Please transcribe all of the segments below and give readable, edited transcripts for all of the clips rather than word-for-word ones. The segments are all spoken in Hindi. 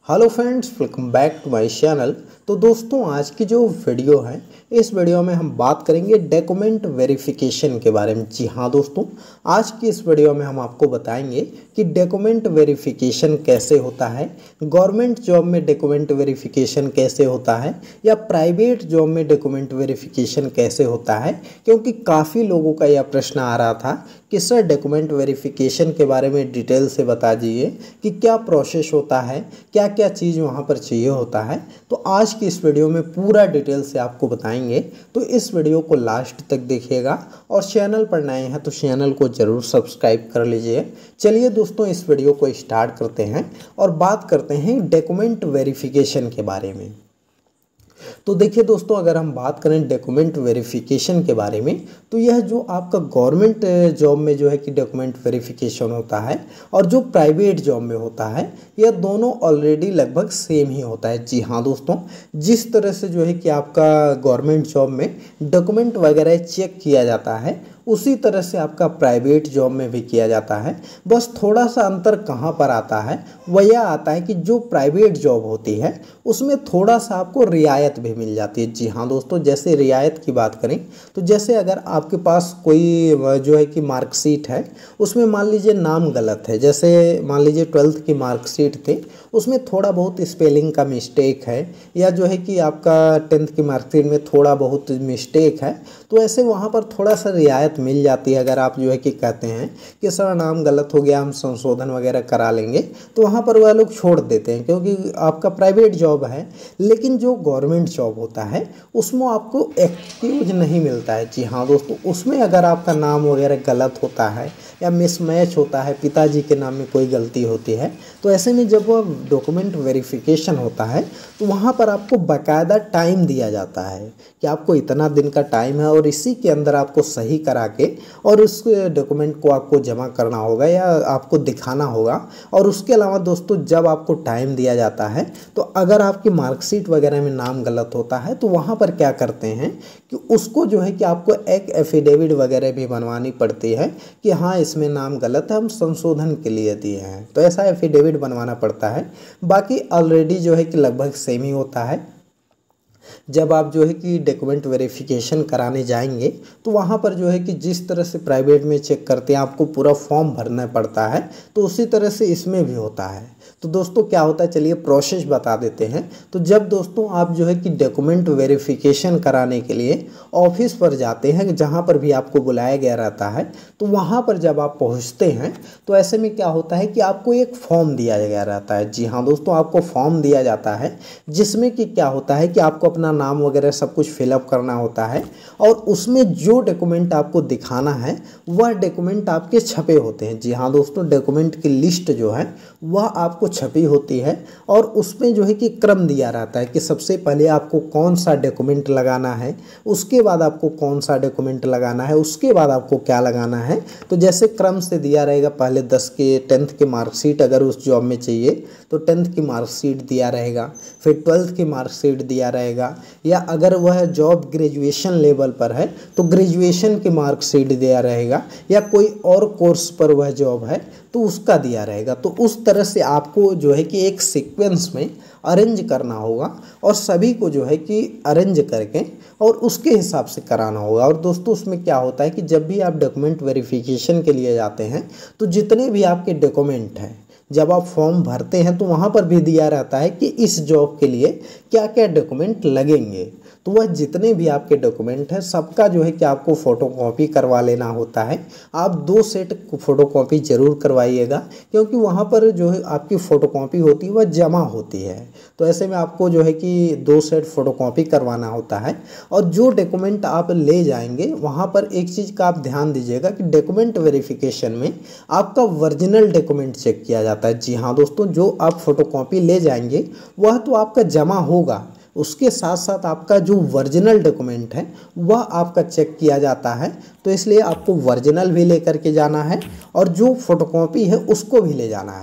Hello friends, welcome back to my channel. तो दोस्तों, आज की जो वीडियो है, इस वीडियो में हम बात करेंगे डॉक्यूमेंट वेरिफिकेशन के बारे में। जी हाँ दोस्तों, आज की इस वीडियो में हम आपको बताएंगे कि डॉक्यूमेंट वेरिफिकेशन कैसे होता है, गवर्नमेंट जॉब में डॉक्यूमेंट वेरिफिकेशन कैसे होता है या प्राइवेट जॉब में डॉक्यूमेंट वेरिफिकेशन कैसे होता है। क्योंकि काफ़ी लोगों का यह प्रश्न आ रहा था कि सर डॉक्यूमेंट वेरिफिकेशन के बारे में डिटेल से बता दीजिए कि क्या प्रोसेस होता है, क्या क्या चीज़ वहाँ पर चाहिए होता है। तो आज की इस वीडियो में पूरा डिटेल से आपको बताएंगे, तो इस वीडियो को लास्ट तक देखिएगा। और चैनल पर नए हैं तो चैनल को ज़रूर सब्सक्राइब कर लीजिए। चलिए दोस्तों, इस वीडियो को स्टार्ट करते हैं और बात करते हैं डॉक्यूमेंट वेरिफिकेशन के बारे में। तो देखिए दोस्तों, अगर हम बात करें डॉक्यूमेंट वेरिफिकेशन के बारे में, तो यह जो आपका गवर्नमेंट जॉब में जो है कि डॉक्यूमेंट वेरिफिकेशन होता है और जो प्राइवेट जॉब में होता है, यह दोनों ऑलरेडी लगभग सेम ही होता है। जी हाँ दोस्तों, जिस तरह से जो है कि आपका गवर्नमेंट जॉब में डॉक्यूमेंट वगैरह चेक किया जाता है, उसी तरह से आपका प्राइवेट जॉब में भी किया जाता है। बस थोड़ा सा अंतर कहाँ पर आता है, वह यह आता है कि जो प्राइवेट जॉब होती है उसमें थोड़ा सा आपको रियायत भी मिल जाती है। जी हाँ दोस्तों, जैसे रियायत की बात करें तो जैसे अगर आपके पास कोई जो है कि मार्कशीट है, उसमें मान लीजिए नाम गलत है, जैसे मान लीजिए 12th की मार्कशीट थी, उसमें थोड़ा बहुत स्पेलिंग का मिस्टेक है, या जो है कि आपका 10th की मार्कशीट में थोड़ा बहुत मिस्टेक है, तो ऐसे वहाँ पर थोड़ा सा रियायत मिल जाती है। अगर आप जो है कि कहते हैं कि सर नाम गलत हो गया, हम संशोधन वगैरह करा लेंगे, तो वहाँ पर वह लोग छोड़ देते हैं क्योंकि आपका प्राइवेट जॉब है। लेकिन जो गवर्नमेंट जॉब होता है उसमें आपको एक्सक्यूज नहीं मिलता है। जी हाँ दोस्तों, उसमें अगर आपका नाम वगैरह गलत होता है या मिसमैच होता है, पिताजी के नाम में कोई गलती होती है, तो ऐसे में जब वह डॉक्यूमेंट वेरिफिकेशन होता है तो वहाँ पर आपको बाकायदा टाइम दिया जाता है कि आपको इतना दिन का टाइम है और इसी के अंदर आपको सही करा के और उस डॉक्यूमेंट को आपको जमा करना होगा या आपको दिखाना होगा। और उसके अलावा दोस्तों, जब आपको टाइम दिया जाता है तो अगर आपकी मार्कशीट वगैरह में नाम गलत होता है तो वहाँ पर क्या करते हैं कि उसको जो है कि आपको एक एफिडेविट वगैरह भी बनवानी पड़ती है कि हाँ इसमें नाम गलत है, हम संशोधन के लिए दिए हैं, तो ऐसा एफिडेविट बनवाना पड़ता है। बाकी ऑलरेडी जो है कि लगभग सेम ही होता है। जब आप जो है कि डॉक्यूमेंट वेरिफिकेशन कराने जाएंगे तो वहाँ पर जो है कि जिस तरह से प्राइवेट में चेक करते हैं, आपको पूरा फॉर्म भरना पड़ता है, तो उसी तरह से इसमें भी होता है। तो दोस्तों क्या होता है, चलिए प्रोसेस बता देते हैं। तो जब दोस्तों आप जो है कि डॉक्यूमेंट वेरिफिकेशन कराने के लिए ऑफिस पर जाते हैं, जहाँ पर भी आपको बुलाया गया रहता है, तो वहाँ पर जब आप पहुँचते हैं तो ऐसे में क्या होता है कि आपको एक फॉर्म दिया गया रहता है। जी हाँ दोस्तों, आपको फॉर्म दिया जाता है जिसमें कि क्या होता है कि आपको अपना नाम वगैरह सब कुछ फिलअप करना होता है और उसमें जो डॉक्यूमेंट आपको दिखाना है वह डॉक्यूमेंट आपके छपे होते हैं। जी हाँ दोस्तों, डॉक्यूमेंट की लिस्ट जो है वह आपको छपी होती है और उसमें जो है कि क्रम दिया रहता है कि सबसे पहले आपको कौन सा डॉक्यूमेंट लगाना है, उसके बाद आपको कौन सा डॉक्यूमेंट लगाना है, उसके बाद आपको क्या लगाना है। तो जैसे क्रम से दिया रहेगा, पहले 10th की मार्कशीट अगर उस जॉब में चाहिए तो 10th की मार्कशीट दिया रहेगा, फिर 12th की मार्कशीट दिया रहेगा, या अगर वह जॉब ग्रेजुएशन लेवल पर है तो ग्रेजुएशन की मार्कशीट दिया रहेगा, या कोई और कोर्स पर वह जॉब है तो उसका दिया रहेगा। तो उस तरह से आपको जो है कि एक सीक्वेंस में अरेंज करना होगा और सभी को जो है कि अरेंज करके और उसके हिसाब से कराना होगा। और दोस्तों उसमें क्या होता है कि जब भी आप डॉक्यूमेंट वेरिफिकेशन के लिए जाते हैं तो जितने भी आपके डॉक्यूमेंट हैं, जब आप फॉर्म भरते हैं तो वहाँ पर भी दिया रहता है कि इस जॉब के लिए क्या क्या डॉक्यूमेंट लगेंगे। तो वह जितने भी आपके डॉक्यूमेंट हैं सबका जो है कि आपको फ़ोटोकॉपी करवा लेना होता है। आप 2 सेट फ़ोटोकॉपी ज़रूर करवाइएगा क्योंकि वहाँ पर जो है आपकी फ़ोटोकॉपी होती है वह जमा होती है। तो ऐसे में आपको जो है कि 2 सेट फ़ोटोकॉपी करवाना होता है। और जो डॉक्यूमेंट आप ले जाएंगे वहाँ पर एक चीज़ का आप ध्यान दीजिएगा कि डॉक्यूमेंट वेरिफिकेशन में आपका ओरिजिनल डॉक्यूमेंट चेक किया जाता है। जी हाँ दोस्तों, जो आप फ़ोटोकॉपी ले जाएंगे वह तो आपका जमा होगा, उसके साथ साथ आपका जो ओरिजिनल डॉक्यूमेंट है वह आपका चेक किया जाता है। तो इसलिए आपको ओरिजिनल भी लेकर के जाना है और जो फोटोकॉपी है उसको भी ले जाना है।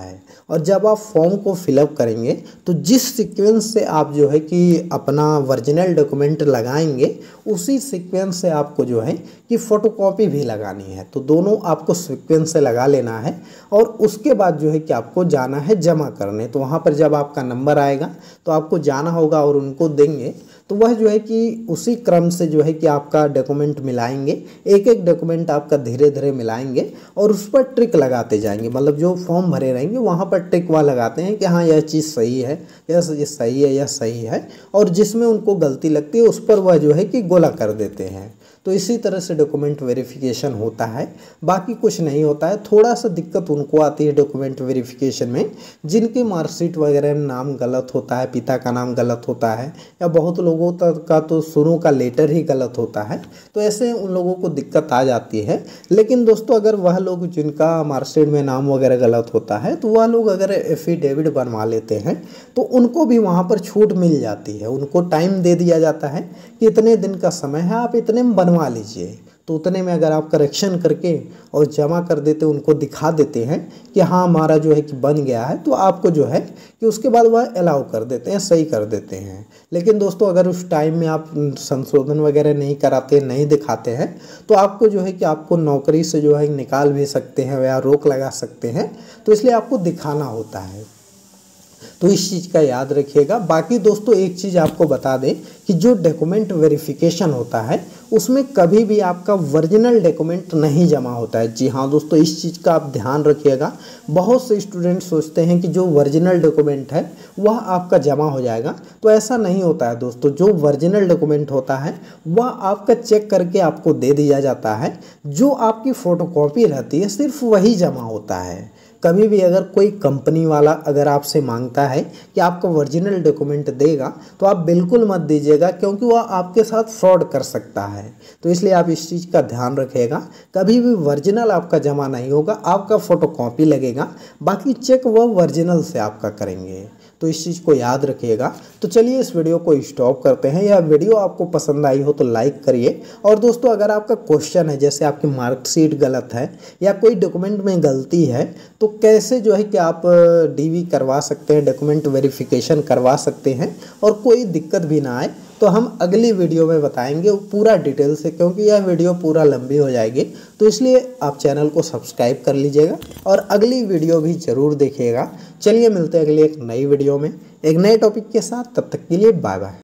और जब आप फॉर्म को फिलअप करेंगे तो जिस सीक्वेंस से आप जो है कि अपना ओरिजिनल डॉक्यूमेंट लगाएंगे उसी सीक्वेंस से आपको जो है कि फ़ोटोकॉपी भी लगानी है। तो दोनों आपको सीक्वेंस से लगा लेना है और उसके बाद जो है कि आपको जाना है जमा करने। तो वहाँ पर जब आपका नंबर आएगा तो आपको जाना होगा और उनको देंगे, तो वह जो है कि उसी क्रम से जो है कि आपका डॉक्यूमेंट मिलाएंगे, एक एक डॉक्यूमेंट आपका धीरे धीरे मिलाएंगे और उस पर ट्रिक लगाते जाएंगे। मतलब जो फॉर्म भरे रहेंगे वहाँ पर ट्रिक वह लगाते हैं कि हाँ यह चीज़ सही है, यह सही है, यह सही है, और जिसमें उनको गलती लगती है उस पर वह जो है कि गोला कर देते हैं। तो इसी तरह से डॉक्यूमेंट वेरिफिकेशन होता है, बाकी कुछ नहीं होता है। थोड़ा सा दिक्कत उनको आती है डॉक्यूमेंट वेरिफिकेशन में जिनकी मार्कशीट वगैरह में नाम गलत होता है, पिता का नाम गलत होता है, या बहुत लोगों का तो शुरू का लेटर ही गलत होता है। तो ऐसे उन लोगों को दिक्कत आ जाती है। लेकिन दोस्तों अगर वह लोग जिनका मार्कशीट में नाम वगैरह गलत होता है तो वह लोग अगर एफिडेविट बनवा लेते हैं तो उनको भी वहाँ पर छूट मिल जाती है। उनको टाइम दे दिया जाता है कि इतने दिन का समय है, आप इतने में बनवा लीजिए। तो उतने में अगर आप करेक्शन करके और जमा कर देते, उनको दिखा देते हैं कि हाँ हमारा जो है कि बन गया है, तो आपको जो है कि उसके बाद वह अलाउ कर देते हैं, सही कर देते हैं। लेकिन दोस्तों अगर उस टाइम में आप संशोधन वगैरह नहीं कराते, नहीं दिखाते हैं, तो आपको जो है कि आपको नौकरी से जो है निकाल भी सकते हैं या रोक लगा सकते हैं। तो इसलिए आपको दिखाना होता है, तो इस चीज़ का याद रखिएगा। बाकी दोस्तों एक चीज़ आपको बता दें कि जो डॉक्यूमेंट वेरिफिकेशन होता है उसमें कभी भी आपका ओरिजिनल डॉक्यूमेंट नहीं जमा होता है। जी हाँ दोस्तों, इस चीज़ का आप ध्यान रखिएगा। बहुत से स्टूडेंट सोचते हैं कि जो ओरिजिनल डॉक्यूमेंट है वह आपका जमा हो जाएगा, तो ऐसा नहीं होता है दोस्तों। जो ओरिजिनल डॉक्यूमेंट होता है वह आपका चेक करके आपको दे दिया जाता है। जो आपकी फ़ोटोकॉपी रहती है सिर्फ वही जमा होता है। कभी भी अगर कोई कंपनी वाला अगर आपसे मांगता है कि आपका ओरिजिनल डॉक्यूमेंट देगा तो आप बिल्कुल मत दीजिएगा, क्योंकि वह आपके साथ फ्रॉड कर सकता है। तो इसलिए आप इस चीज़ का ध्यान रखिएगा। कभी भी ओरिजिनल आपका जमा नहीं होगा, आपका फ़ोटोकॉपी लगेगा, बाकी चेक वह ओरिजिनल से आपका करेंगे। तो इस चीज़ को याद रखिएगा। तो चलिए इस वीडियो को स्टॉप करते हैं। यह वीडियो आपको पसंद आई हो तो लाइक करिए। और दोस्तों अगर आपका क्वेश्चन है, जैसे आपकी मार्कशीट गलत है या कोई डॉक्यूमेंट में गलती है, तो कैसे जो है कि आप डीवी करवा सकते हैं, डॉक्यूमेंट वेरिफिकेशन करवा सकते हैं और कोई दिक्कत भी ना आए, तो हम अगली वीडियो में बताएंगे पूरा डिटेल से, क्योंकि यह वीडियो पूरा लंबी हो जाएगी। तो इसलिए आप चैनल को सब्सक्राइब कर लीजिएगा और अगली वीडियो भी ज़रूर देखिएगा। चलिए मिलते हैं अगली एक नई वीडियो में एक नए टॉपिक के साथ। तब तक के लिए बाय बाय।